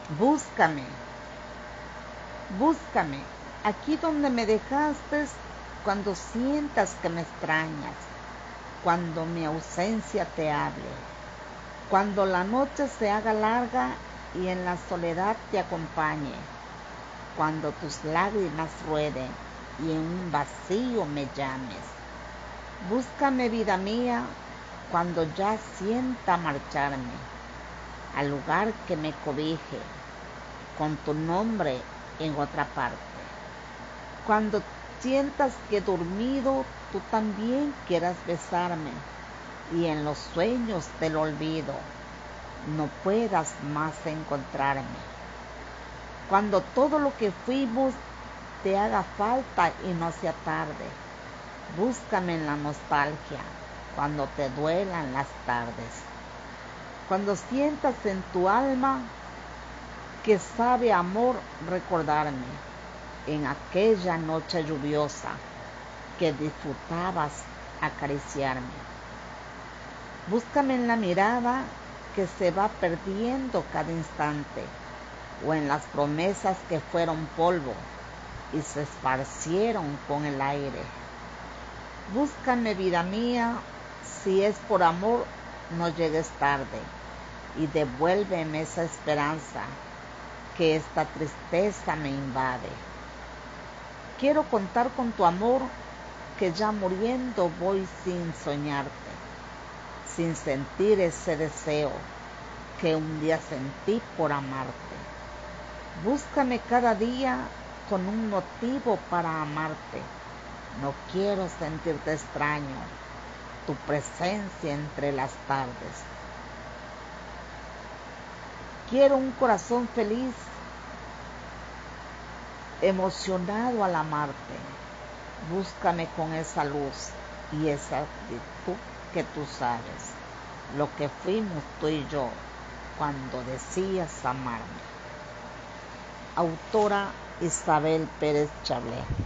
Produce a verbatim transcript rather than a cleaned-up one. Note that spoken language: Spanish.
Búscame, búscame, aquí donde me dejaste cuando sientas que me extrañas, cuando mi ausencia te hable, cuando la noche se haga larga y en la soledad te acompañe, cuando tus lágrimas rueden y en un vacío me llames. Búscame, vida mía, cuando ya sienta marcharme, al lugar que me cobije, con tu nombre en otra parte. Cuando sientas que dormido tú también quieras besarme, y en los sueños del olvido no puedas más encontrarme. Cuando todo lo que fuimos te haga falta y no sea tarde, búscame en la nostalgia cuando te duelan las tardes. Cuando sientas en tu alma que sabe amor recordarme, en aquella noche lluviosa que disfrutabas acariciarme. Búscame en la mirada que se va perdiendo cada instante, o en las promesas que fueron polvo y se esparcieron con el aire. Búscame, vida mía, si es por amor, no llegues tarde, y devuélveme esa esperanza que esta tristeza me invade. Quiero contar con tu amor, que ya muriendo voy sin soñarte, sin sentir ese deseo que un día sentí por amarte. Búscame cada día con un motivo para amarte. No quiero sentirte extraño, tu presencia entre las tardes. Quiero un corazón feliz, emocionado al amarte. Búscame con esa luz y esa actitud que tú sabes, lo que fuimos tú y yo cuando decías amarme. Autora Isabel Pérez Chablé.